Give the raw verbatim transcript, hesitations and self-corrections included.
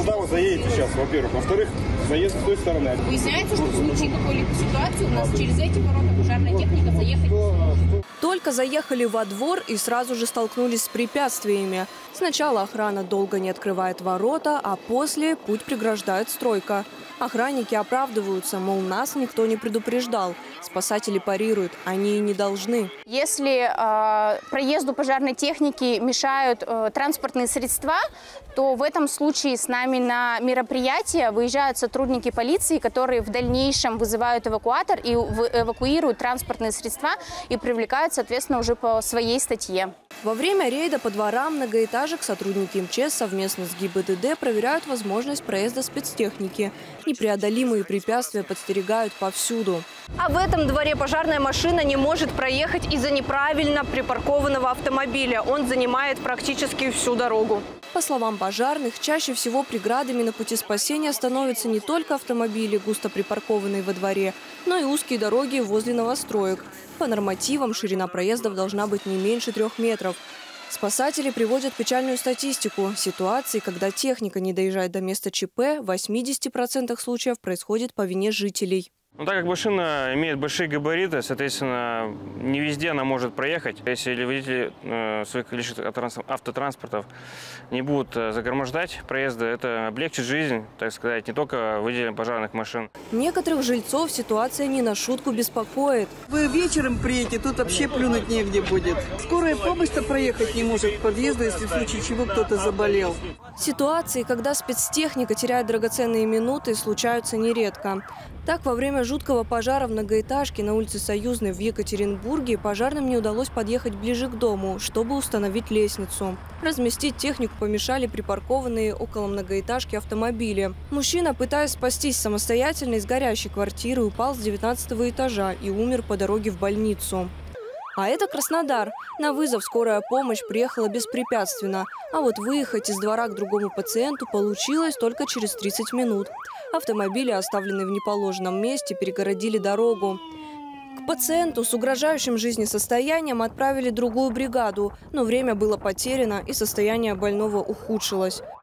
куда вы заедете сейчас, во-первых. Во-вторых, заезд с той стороны. Выясняется, что в случае какой-либо ситуации у нас через эти ворота пожарная техника заехать не сможет. Только заехали во двор и сразу же столкнулись с препятствиями. Сначала охрана долго не открывает ворота, а после путь преграждает стройка. Охранники оправдываются, мол, нас никто не предупреждал. Спасатели парируют, они и не должны. Если э, проезду пожарной техники мешают э, транспортные средства, то в этом случае с нами на мероприятие выезжают сотрудники полиции, которые в дальнейшем вызывают эвакуатор и эвакуируют транспортные средства и привлекают, соответственно, уже по своей статье. Во время рейда по дворам многоэтажек сотрудники МЧС совместно с ГИБДД проверяют возможность проезда спецтехники. Непреодолимые препятствия подстерегают повсюду. А в этом дворе пожарная машина не может проехать из-за неправильно припаркованного автомобиля. Он занимает практически всю дорогу. По словам пожарных, чаще всего преградами на пути спасения становятся не только автомобили, густо припаркованные во дворе, но и узкие дороги возле новостроек. По нормативам ширина проездов должна быть не меньше трех метров. Спасатели приводят печальную статистику. Ситуации, когда техника не доезжает до места ЧП, в восьмидесяти процентах случаев происходит по вине жителей. Ну, так как машина имеет большие габариты, соответственно, не везде она может проехать. Если водители э, своих количеств автотранспортов не будут э, загромождать проезды, это облегчит жизнь, так сказать, не только водителям пожарных машин. Некоторых жильцов ситуация не на шутку беспокоит. Вы вечером приедете, тут вообще плюнуть негде будет. Скорая помощь-то проехать не может к подъезду, если в случае чего кто-то заболел. Ситуации, когда спецтехника теряет драгоценные минуты, случаются нередко. Так, во время жуткого пожара в многоэтажке на улице Союзной в Екатеринбурге пожарным не удалось подъехать ближе к дому, чтобы установить лестницу. Разместить технику помешали припаркованные около многоэтажки автомобили. Мужчина, пытаясь спастись самостоятельно из горящей квартиры, упал с девятнадцатого этажа и умер по дороге в больницу. А это Краснодар. На вызов скорая помощь приехала беспрепятственно. А вот выехать из двора к другому пациенту получилось только через тридцать минут. Автомобили, оставленные в неположенном месте, перегородили дорогу. К пациенту с угрожающим жизни состоянием отправили другую бригаду, но время было потеряно и состояние больного ухудшилось.